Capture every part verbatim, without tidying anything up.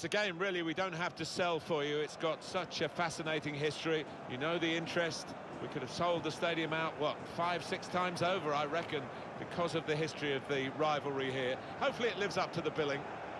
It's a game, really, we don't have to sell for you. It's got such a fascinating history. You know the interest. We could have sold the stadium out, what, five, six times over, I reckon, because of the history of the rivalry here. Hopefully it lives up to the billing.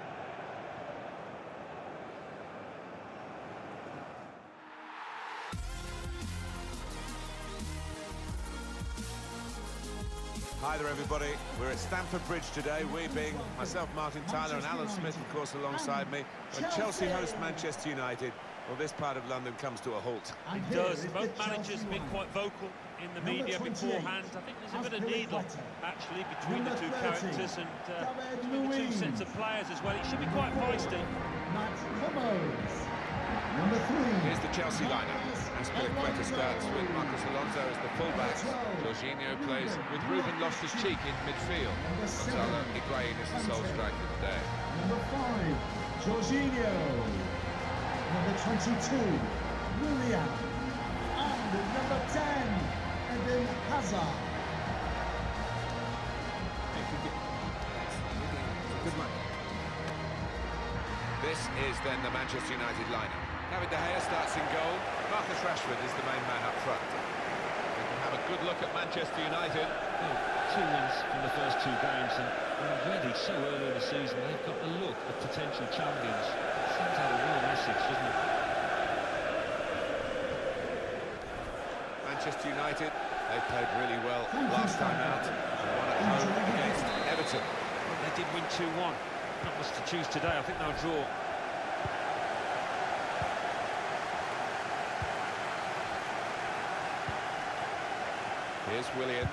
Hi there, everybody. We're at Stamford Bridge today, we being myself, Martin Tyler, and Alan Smith, of course, alongside me. When Chelsea host Manchester United, well, this part of London comes to a halt. It does. Both managers have been quite vocal in the media beforehand. I think there's a bit of needle, actually, between the two characters and uh, between the two sets of players as well. It should be quite feisty. Number three. Here's the Chelsea lineup. Azpilicueta starts with Marcos Alonso as the fullback. Jorginho plays with Ruben Loftus-Cheek in midfield. Gonzalo Higuain is the sole striker today. Number five, Jorginho. Number twenty-two, Willian. And number ten, Eden Hazard. Good man. This is then the Manchester United lineup. David De Gea starts in goal. Marcus Rashford is the main man up front. We can have a good look at Manchester United. Oh, two wins from the first two games, and already so early in the season they've got the look of potential champions. It sends out a real message, doesn't it? Manchester United, they played really well last time out and won at home against Everton. Well, they did win two one. Not much to choose today. I think they'll draw. Here's Willian.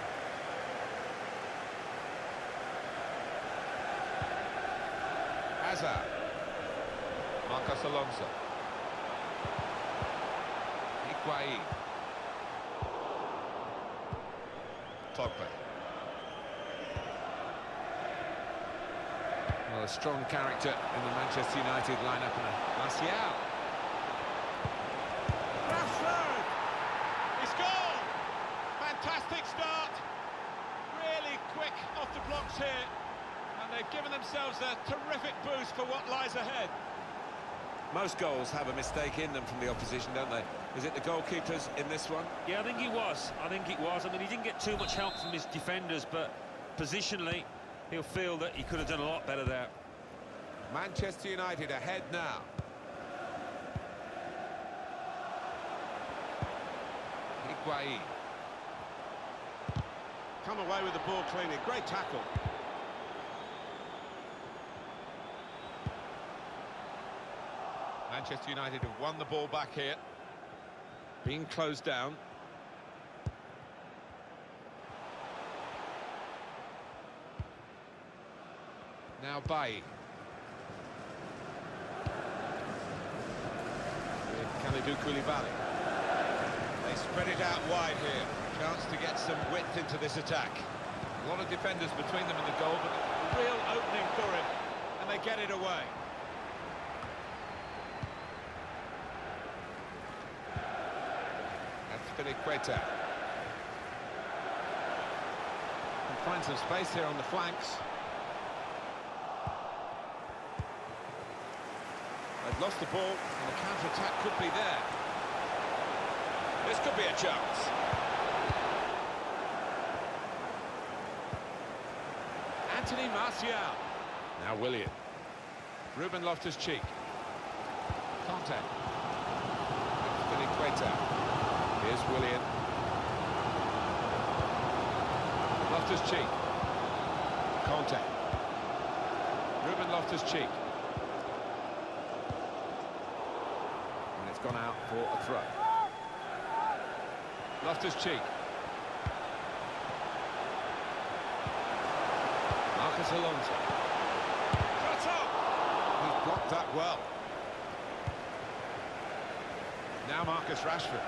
Hazard. Marcos Alonso. Higuain. Pogba. Well, a strong character in the Manchester United lineup. Martial. Rashford! He's gone! Fantastic start. Really quick off the blocks here. And they've given themselves a terrific boost for what lies ahead. Most goals have a mistake in them from the opposition, don't they? Is it the goalkeepers in this one? Yeah, I think he was. I think it was. I mean, he didn't get too much help from his defenders, but positionally, he'll feel that he could have done a lot better there. Manchester United ahead now. Higuain. Come away with the ball cleanly. Great tackle. Manchester United have won the ball back here. Being closed down. Now Bailly. With Kalidou Koulibaly. They spread it out wide here. Chance to get some width into this attack. A lot of defenders between them and the goal, but a real opening for him. And they get it away. Azpilicueta. Can find some space here on the flanks. They've lost the ball, and the counter-attack could be there. This could be a chance. Anthony Martial. Now Willian. Ruben Loftus-Cheek. Conte. Azpilicueta. Here's Willian. Loftus-Cheek. Conte. Ruben Loftus-Cheek. And it's gone out for a throw. Loftus-Cheek. Marcos Alonso. Shot up! He's blocked that well. Now Marcus Rashford.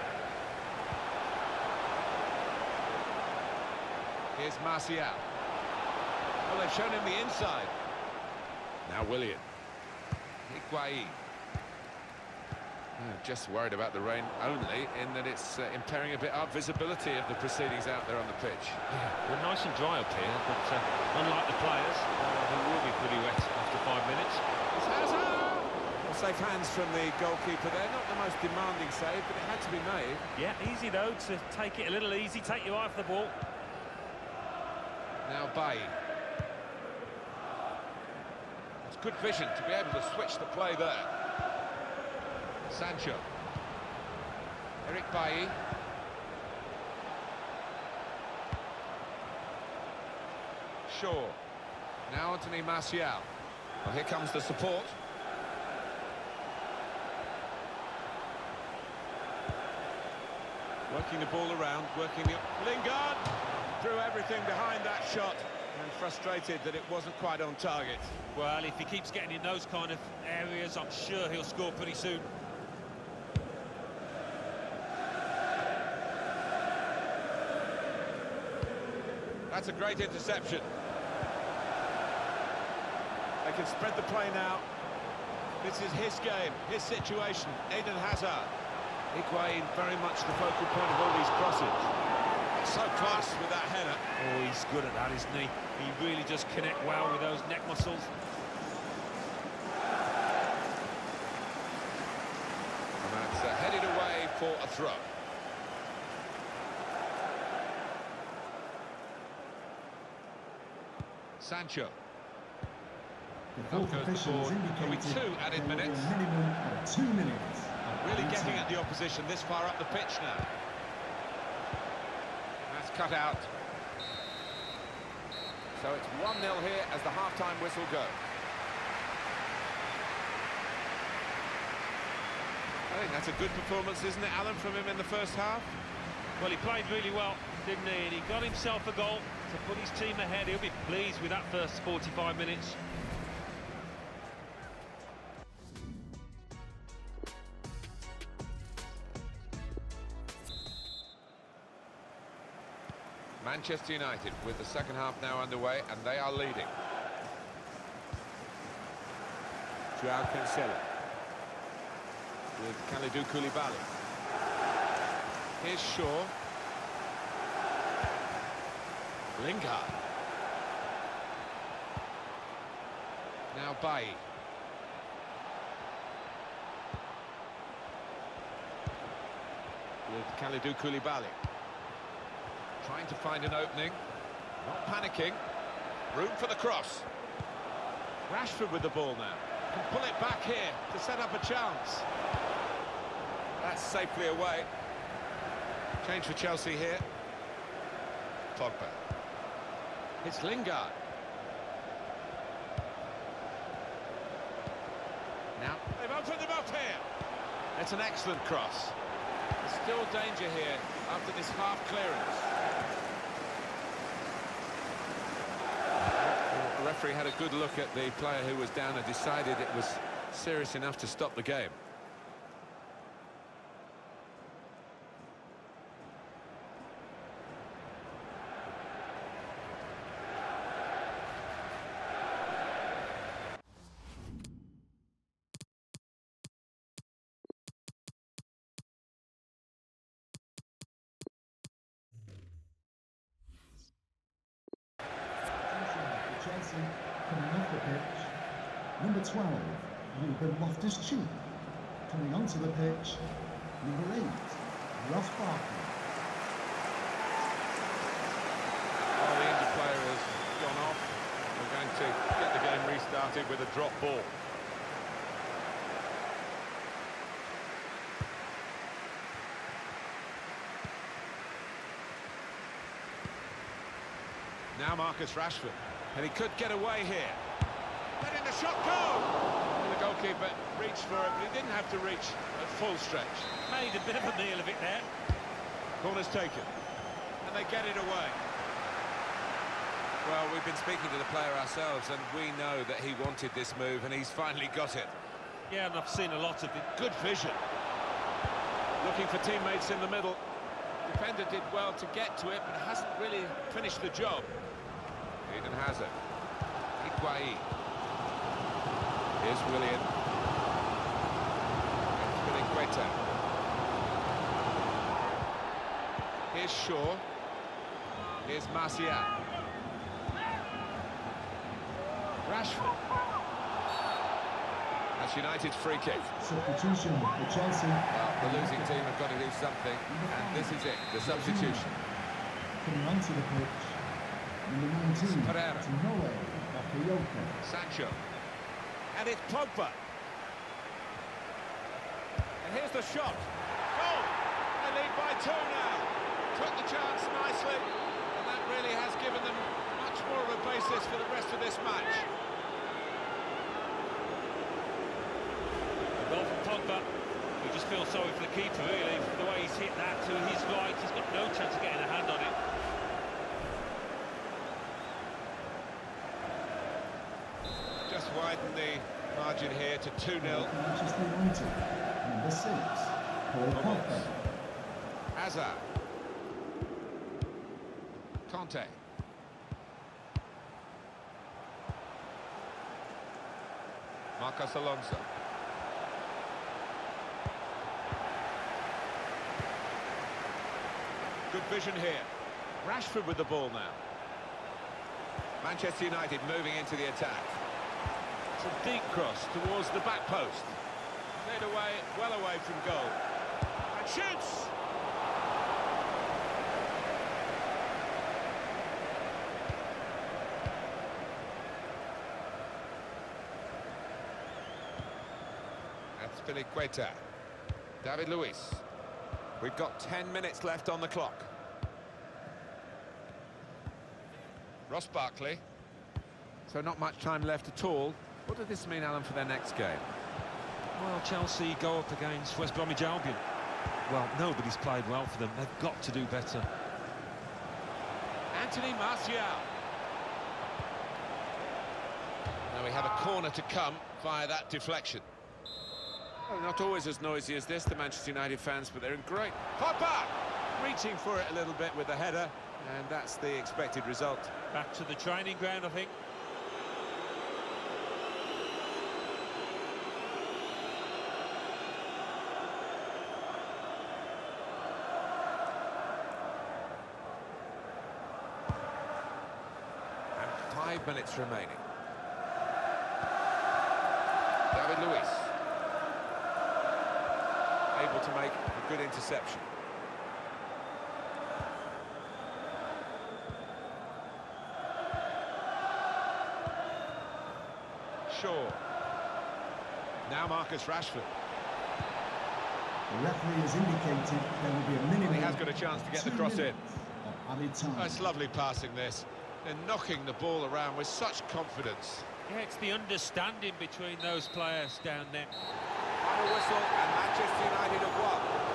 Here's Martial. Well, they've shown him the inside. Now Willian. Higuain. Oh, just worried about the rain only, in that it's uh, impairing a bit our visibility of the proceedings out there on the pitch. Yeah, we're nice and dry up here, but uh, unlike the players, uh, they will be pretty wet after five minutes. It's Hazard! Well, safe hands from the goalkeeper there. Not the most demanding save, but it had to be made. Yeah, easy though to take it a little easy, take your eye off the ball. Now Bailly. It's good vision to be able to switch the play there. Sancho. Eric Bailly. Shaw. Now Anthony Martial. Well, here comes the support. Working the ball around, working the... Lingard threw everything behind that shot and frustrated that it wasn't quite on target. Well, if he keeps getting in those kind of areas, I'm sure he'll score pretty soon. That's a great interception. They can spread the play now. This is his game, his situation. Eden Hazard. Higuain very much the focal point of all these crosses. So close with that header. Oh, he's good at that, isn't he? He really just connect well with those neck muscles. And that's uh, headed away for a throw. Sancho. The fourth Up goes the official has board. There'll be indicated two added there will be minutes. a minimum of two minutes. of Really added getting time. at the opposition this far up the pitch now. That's cut out. So it's one nil here as the half-time whistle goes. I think that's a good performance, isn't it, Alan, from him in the first half? Well, he played really well, didn't he? And he got himself a goal to put his team ahead. He'll be pleased with that first forty-five minutes. Manchester United with the second half now underway, and they are leading. Joao Cancelo with Kalidou Koulibaly. Here's Shaw. Lingard. Now Bailly. With Kalidou Koulibaly. Trying to find an opening. Not panicking. Room for the cross. Rashford with the ball now. Can pull it back here to set up a chance. That's safely away. Change for Chelsea here. Pogba. It's Lingard. Now, they've opened them up here. It's an excellent cross. There's still danger here after this half clearance. Well, the referee had a good look at the player who was down and decided it was serious enough to stop the game. Chelsea coming off the pitch. Number twelve, Ruben Loftus-Cheek. Coming onto the pitch, number eight, Ross Barkley. Oh, the injured player has gone off. We're going to get the game restarted with a drop ball. Now Marcus Rashford, and he could get away here. Letting the shot go! And the goalkeeper reached for it, but he didn't have to reach at full stretch. Made a bit of a meal of it there. Corner's taken, and they get it away. Well, we've been speaking to the player ourselves, and we know that he wanted this move, and he's finally got it. Yeah, and I've seen a lot of it. Good vision. Looking for teammates in the middle. Defender did well to get to it, but hasn't really finished the job. Eden Hazard. Higuain. Here's Willian. Azpilicueta. Here's Shaw. Here's Martial. Rashford. Has Manchester United's free kick. Substitution for Chelsea. Well, the losing team have got to do something, and this is it, the substitution. Coming onto the pitch, number nineteen, Pereira. Noé Bakayoko. Sancho. And it's Pogba. And here's the shot. Goal! They lead by two now. Took the chance nicely, and that really has given them much more of a basis for the rest of this match. A goal from Pogba. You just feel sorry for the keeper, really. The way he's hit that to his right, he's got no chance of getting a hand on it. Just widen the margin here to two nil. Manchester United, number six, Paul Pogba. Hazard. Conte. Marcos Alonso. Good vision here. Rashford with the ball now. Manchester United moving into the attack. It's a deep cross towards the back post. Cleared away, well away from goal. And shoots! That's Azpilicueta. David Luiz. We've got ten minutes left on the clock. Ross Barkley. So not much time left at all. What does this mean, Alan, for their next game? Well, Chelsea go up against West Bromwich Albion. Well, nobody's played well for them. They've got to do better. Anthony Martial. Now we have a corner to come via that deflection. Well, not always as noisy as this, the Manchester United fans, but they're in great... Pogba! Reaching for it a little bit with the header, and that's the expected result. Back to the training ground, I think. And five minutes remaining. David Luiz. Able to make a good interception. Shaw. Now Marcus Rashford. The referee has indicated there will be a minimum. He has got a chance to get the two cross in. minutes of added time. Oh, it's lovely passing this. They're knocking the ball around with such confidence. Yeah, it's the understanding between those players down there. Final whistle, and Manchester United have won.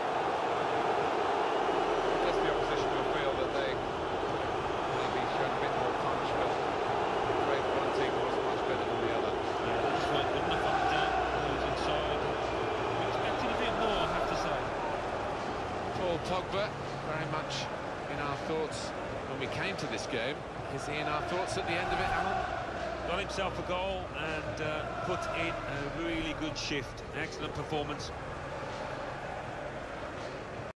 I guess the opposition will feel that they maybe showed a bit more punch, but I'm afraid one team was much better than the other. Yeah, they just weren't good enough on the day. Who's inside. We expected a bit more, I have to say. Paul Pogba, very much in our thoughts when we came to this game. Is he in our thoughts at the end of it, Alan? Got himself a goal and uh, put in a really good shift. Excellent performance.